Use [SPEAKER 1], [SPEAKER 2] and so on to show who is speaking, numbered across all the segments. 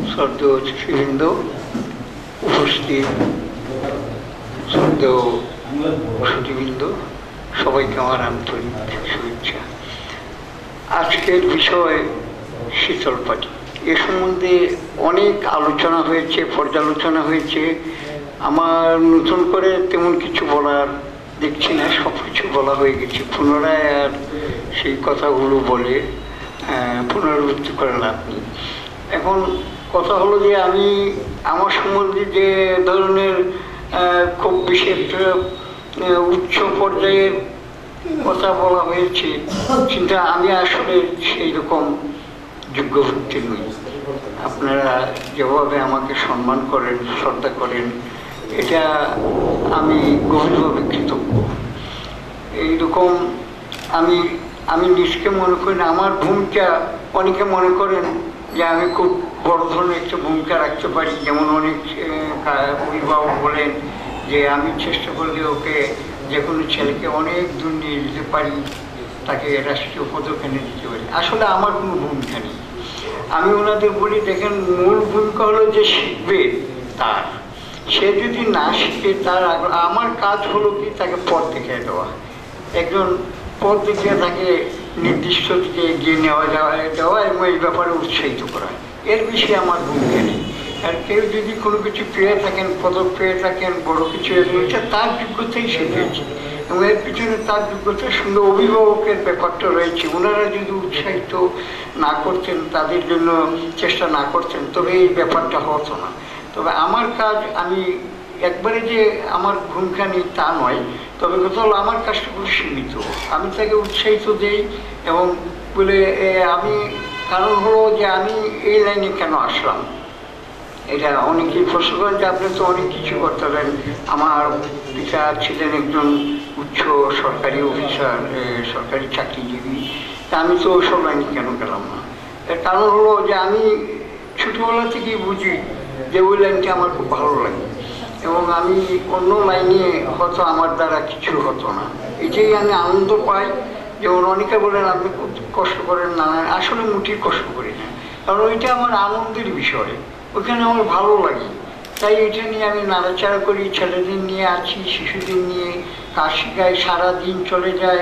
[SPEAKER 1] শ্রদ্ধেয় অতিথিবৃন্দ, উপস্থিত শ্রদ্ধেয় সুধীবৃন্দ, সবাইকে আমার আন্তরিক শুভেচ্ছা। আজকের বিষয় শীতল পাটি। এ সম্বন্ধে অনেক আলোচনা হয়েছে, পর্যালোচনা হয়েছে। আমার নতুন করে তেমন কিছু বলার দেখছি না, সব কিছু বলা হয়ে গেছে। পুনরায় আর সেই কথাগুলো বলে পুনরাবৃত্তি করে লাভ নেই। এখন কথা হলো যে আমি আমার সম্বন্ধে যে ধরনের খুব বিশেষ উচ্চ পর্যায়ের কথা বলা হয়েছে, কিন্তু আমি আসলে সেই রকম যোগ্য ব্যক্তি নই। আপনারা যেভাবে আমাকে সম্মান করেন, শ্রদ্ধা করেন, এটা আমি গভীরভাবে কৃতজ্ঞ। এইরকম আমি আমি নিজকে মনে করি না আমার ভূমিকা, অনেকে মনে করেন যে আমি খুব বড় ধরনের একটা ভূমিকা রাখতে পারি। যেমন অনেক অভিভাবক বলেন যে আমি চেষ্টা করলে ওকে, যে কোনো ছেলেকে অনেক দূর নিয়ে যেতে পারি, তাকে রাষ্ট্রীয় পদক এনে দিতে পারি। আসলে আমার কোনো ভূমিকা নেই। আমি ওনাদের বলি, দেখেন, মূল ভূমিকা হলো যে শিখবে তার। সে যদি না শিখে, তার আমার কাজ হলো কি তাকে পথ দেখিয়ে দেওয়া, একজন পথ দেখিয়ে তাকে নির্দিষ্ট দিকে এগিয়ে দেওয়া এবং এই ব্যাপারে উৎসাহিত করা। এর বিষয়ে আমার ভূমিকা নেই। আর কেউ যদি কোনো কিছু পেয়ে থাকেন, পদক পেয়ে থাকেন, বড় কিছু রয়েছে, তার যোগ্যতাই সে পেয়েছে এবং এর পিছনে তার যোগ্যতার সঙ্গে অভিভাবকের ব্যাপারটা রয়েছে। ওনারা যদি উৎসাহিত না করতেন, তাদের জন্য চেষ্টা না করতেন, তবে এই ব্যাপারটা হতো না। তবে আমার কাজ, আমি একবারে যে আমার ভূমিকা নেই তা নয়, তবে কথা হলো আমার কাজটা খুব সীমিত। আমি তাকে উৎসাহিত দিই এবং বলে আমি, কারণ হলো যে আমি এই লাইনে কেন আসলাম। এটা অনেকেই প্রশ্ন করেন যে আপনি তো অনেক কিছু করতে পারেন। আমার পিতা ছিলেন একজন উচ্চ সরকারি অফিসার, সরকারি চাকরিজীবী, তা আমি তো ওসব লাইনে কেন গেলাম না। এর কারণ হলো যে আমি ছোটোবেলা থেকেই বুঝি যে ওই লাইনটা আমার খুব ভালো লাগে এবং আমি অন্য লাইনে হয়তো আমার দ্বারা কিছু হতো না। এটাই আমি আনন্দ পাই। যেমন অনেকে বলেন আপনি খুব কষ্ট করেন না, আসলে মুঠি কষ্ট করি না, কারণ ওইটা আমার আনন্দের বিষয়, ওইখানে আমার ভালো লাগে। তাই এটা নিয়ে আমি নাড়াচাড়া করি, ছেলেদের নিয়ে আছি, শিশুদের নিয়ে কাজ শেখাই, সারাদিন চলে যায়,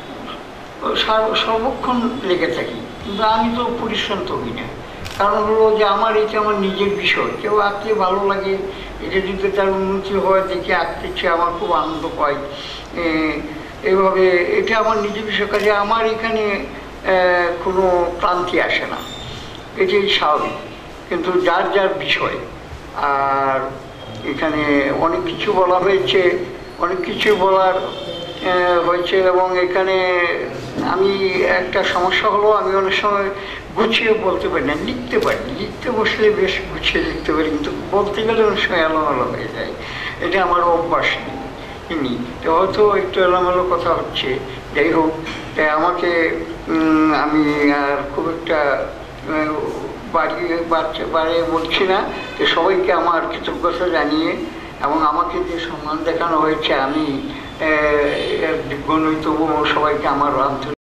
[SPEAKER 1] সর্বক্ষণ লেগে থাকি। কিন্তু আমি তো পরিশ্রান্ত হই না, কারণ হলো যে আমার এটা আমার নিজের বিষয়। কেউ আঁকতে ভালো লাগে, এটা যদি তার উন্নতি হয়, দেখে আঁকতেছে, আমার খুব আনন্দ পাই। এইভাবে এটা আমার নিজের বিষয়, কাজে আমার এখানে কোনো ক্লান্তি আসে না, এটাই স্বাভাবিক। কিন্তু যার যার বিষয়। আর এখানে অনেক কিছু বলা হয়েছে, অনেক কিছু বলার হয়েছে এবং এখানে আমি একটা সমস্যা হলো, আমি অনেক সময় গুছিয়ে বলতে পারি না। লিখতে পারি, লিখতে বসলে বেশ গুছিয়ে লিখতে পারি, কিন্তু বলতে গেলে অনেক সময় এলোমেলো হয়ে যায়। এটা আমার অভ্যাস নেই, তো হয়তো একটু এলোমেলো কথা হচ্ছে। যাই হোক, তাই আমাকে আমি আর খুব একটা বাড়িয়ে বলছি না। তো সবাইকে আমার কৃতজ্ঞতা জানিয়ে এবং আমাকে যে সম্মান দেখানো হয়েছে, আমি যোগ্য নই, তবুও সবাইকে আমার আন্তরিক